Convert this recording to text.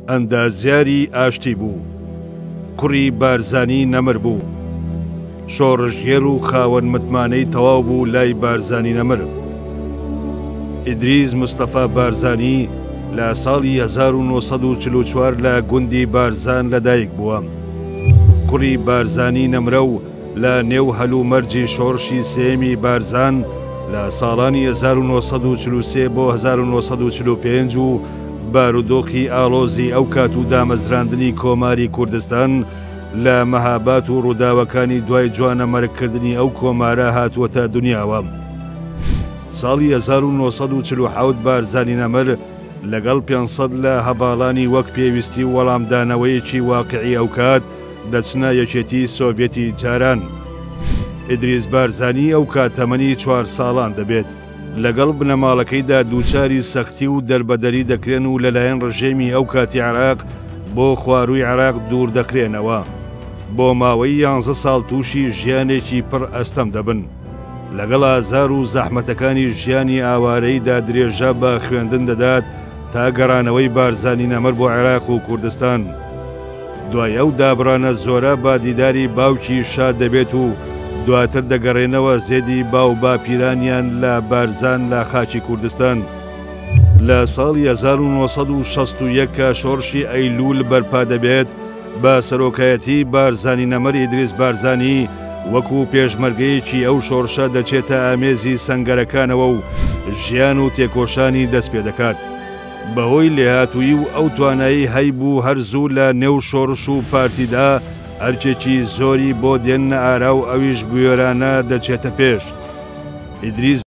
ئەندازیاری ئاشتی بوو، کوڕی بارزانی نەمر بوو، شۆڕژگێر و خاوەن متمانەی تەواو بوو لای بارزانی نەمر. ئیدریس مستەفا بارزانی لە ساڵی 1944 لە گوندی بارزان لەدایک بووە. کوڕی بارزانی نەمرە و لە نێو هەلومەرجی شۆڕشی سێمی بارزان لە ساڵانی 1943 بۆ 1945 و بارودۆخی ئاڵۆزی ئەو کات و دامەزراندنی کۆماری کوردستان لە مەهابات و ڕووداوەکانی دوای جوانەمەرگکردنی ئەو کۆمارە هاتووەتە دنیاوە. ساڵی 1947 بارزانی نەمر لەگەڵ 500 لە هەڤاڵانی وەک پێویستی وەڵامدانەوەیەکی واقعی ئەو کات دەچنە یەکێتی سۆڤێتی جاران. ئیدریس بارزانی ئەو کات تەمەنی 4 ساڵان دەبێت. لەگەڵ بنەماڵەکەیدا دووچاری سەختی و دەربەدەری دەکرێن و لەلایەن ڕژێمی ئەو کاتی عێراق بۆ خوارووی عێراق دوور دەکرێنەوە. بۆ ماوەی 11 ساڵ تووشی ژیانێکی پڕ ئەستەم دەبن. لەگەڵ ئازار و زەحمەتەکانی ژیانی ئاوارەیدا درێژە بە خوێندن دەدات تا گەڕانەوەی بارزانی نەمر بۆ عێراق و کوردستان. دوای ئەو دابڕانە زۆرە بە دیداری باوکی شاد دەبێت و دواتر دەگەڕێنەوە زێدی باو باپیرانیان لە بارزان لە خاکی کوردستان. لە ساڵی 1961 کە شۆڕشی ئەیلول بەرپا دەبێت بە سەرۆکایەتی بارزانی نەمر ئیدریس بارزانی وەکو پێشمەرگەیەکی ئەو شۆڕشە دەچێتە ئامێزی سەنگەرەکانەوە و ژیان و تێکۆشانی دەست پێ دەکات. بەهۆی لێهاتووی و ئەو توانایی هەیبوو هەرزوو لە نێو شۆڕش و پارتیدا هەرچێکی زۆری بۆ دێنە ئارا و ئەویش بوێرانە دەچێتە پێش. ئیدریس